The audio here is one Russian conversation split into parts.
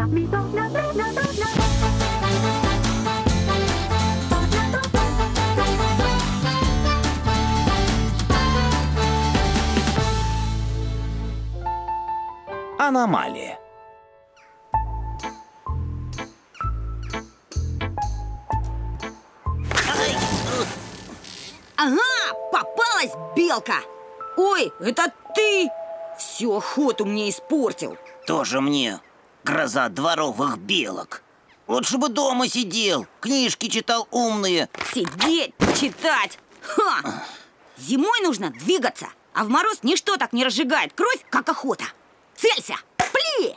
Аномалия. Ага, попалась белка. Ой, это ты! Всю охоту мне испортил. Тоже мне гроза дворовых белок. Лучше бы дома сидел, книжки читал умные. Сидеть, читать. Ха! Зимой нужно двигаться, а в мороз ничто так не разжигает кровь, как охота. Целься! Пли!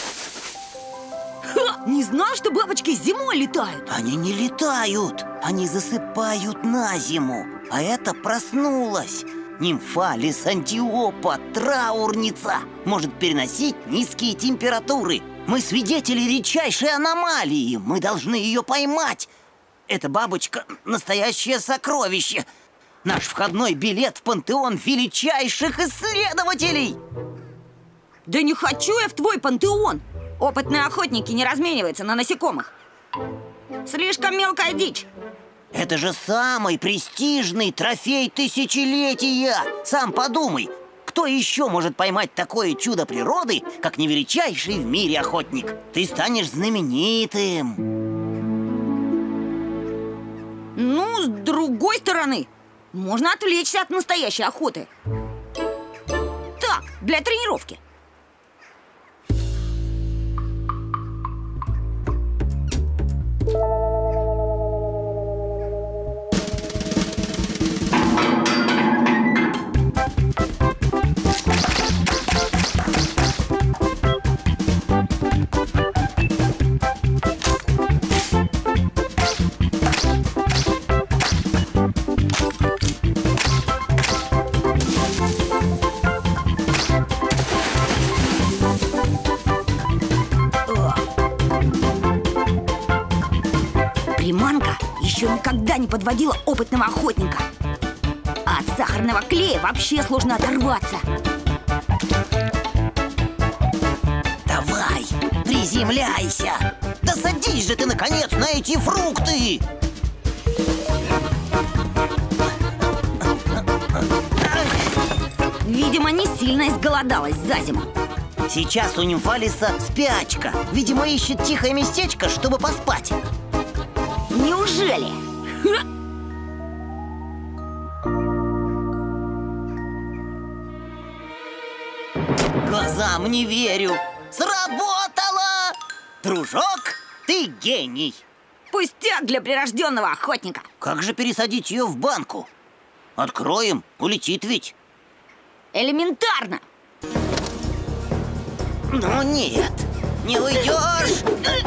Ха! Не знал, что бабочки зимой летают. Они не летают, они засыпают на зиму. А это проснулась. Нимфалис антиопа, траурница, может переносить низкие температуры. Мы свидетели редчайшей аномалии. Мы должны ее поймать. Эта бабочка – настоящее сокровище. Наш входной билет в пантеон величайших исследователей. Да не хочу я в твой пантеон. Опытные охотники не размениваются на насекомых. Слишком мелкая дичь. Это же самый престижный трофей тысячелетия. Сам подумай, кто еще может поймать такое чудо природы, как не величайший в мире охотник? Ты станешь знаменитым. Ну, с другой стороны, можно отвлечься от настоящей охоты. Так, для тренировки. Приманка еще никогда не подводила опытного охотника. А от сахарного клея вообще сложно оторваться. Давай, приземляйся. Да садись же ты, наконец, на эти фрукты. Видимо, не сильно изголодалась за зиму. Сейчас у Нимфалиса спячка. Видимо, ищет тихое местечко, чтобы поспать. Неужели? Ха! Глазам не верю. Сработало! Дружок, ты гений. Пустяк для прирожденного охотника. Как же пересадить ее в банку? Откроем, улетит ведь. Элементарно. Ну нет, не уйдешь.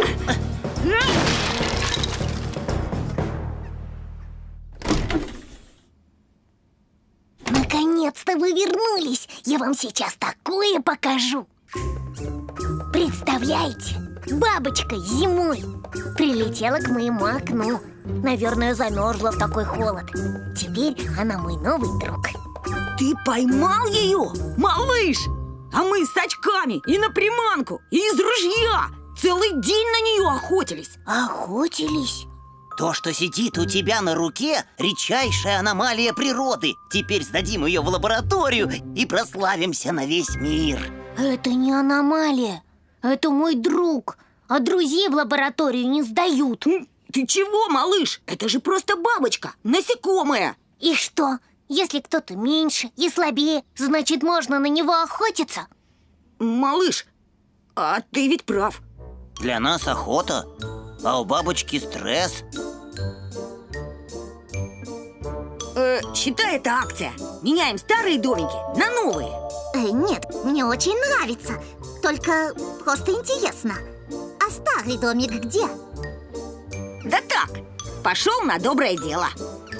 Наконец-то вы вернулись! Я вам сейчас такое покажу! Представляете, бабочка зимой прилетела к моему окну. Наверное, замерзла в такой холод. Теперь она мой новый друг. Ты поймал ее, малыш? А мы с очками и на приманку, и из ружья целый день на нее охотились. Охотились? То, что сидит у тебя на руке, редчайшая аномалия природы. Теперь сдадим ее в лабораторию и прославимся на весь мир. Это не аномалия, это мой друг. А друзей в лабораторию не сдают. Ты чего, малыш? Это же просто бабочка, насекомое. И что? Если кто-то меньше и слабее, значит, можно на него охотиться? Малыш, а ты ведь прав. Для нас охота, а у бабочки стресс. Считай, это акция. Меняем старые домики на новые. Нет, мне очень нравится. Только просто интересно. А старый домик где? Да так, пошел на доброе дело.